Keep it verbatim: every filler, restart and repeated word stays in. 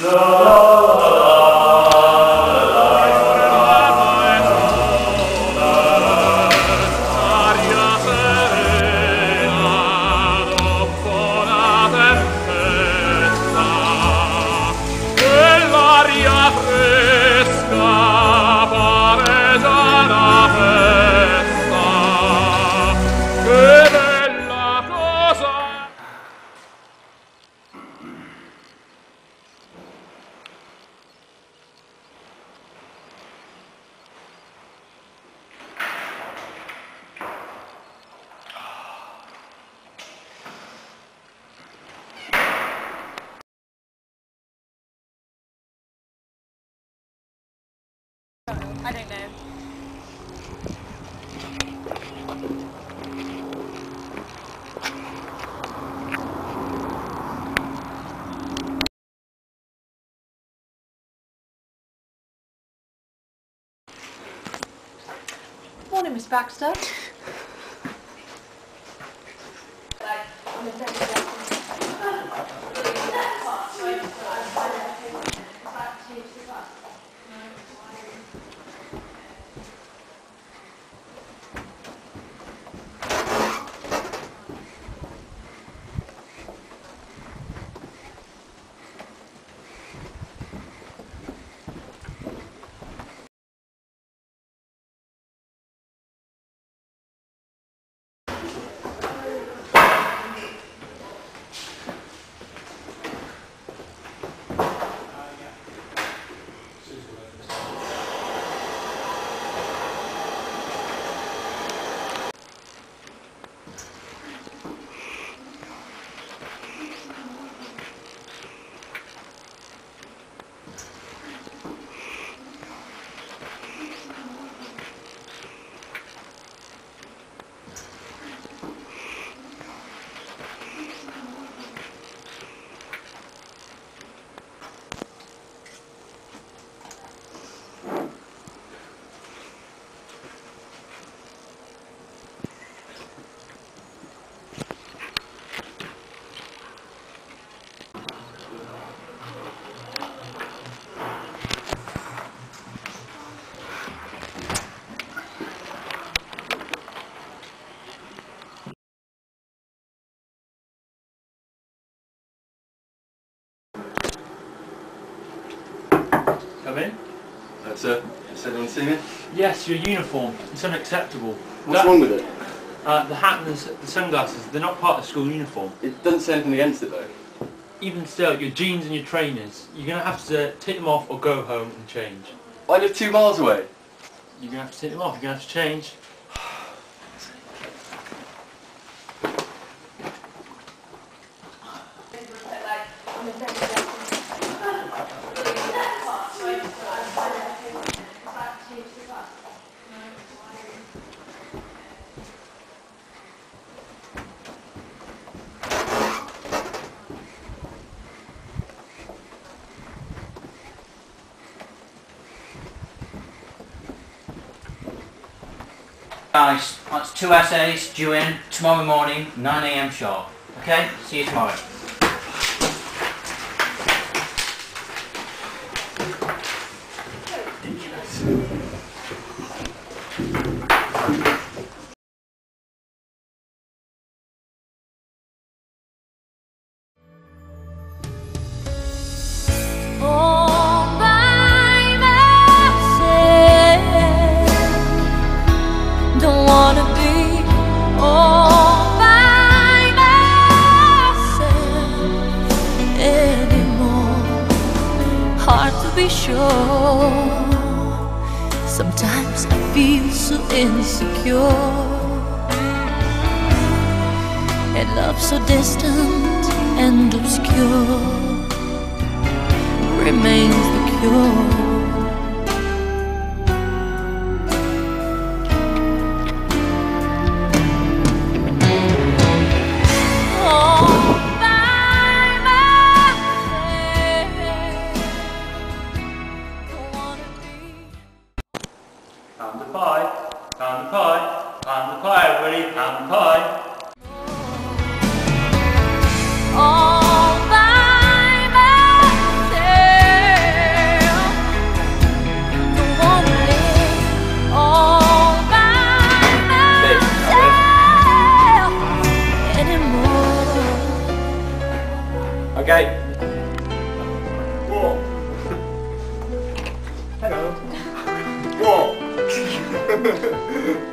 I don't know. Morning, Miss Baxter. Come in. Uh, sir, does anyone see me? Yes, your uniform. It's unacceptable. What's that, wrong with it? Uh, the hat and the, the sunglasses, they're not part of school uniform. It doesn't say anything against it though. Even still, your jeans and your trainers, you're going to have to take them off or go home and change. I live two miles away. You're going to have to take them off, you're going to have to change. Guys, that's two essays due in tomorrow morning, nine A M sharp. Okay? See you tomorrow. Be sure. Sometimes I feel so insecure, and love so distant and obscure remains the cure. Pound the pie, pound the pie, pound the pie, everybody, pound the pie. All by myself. Bye.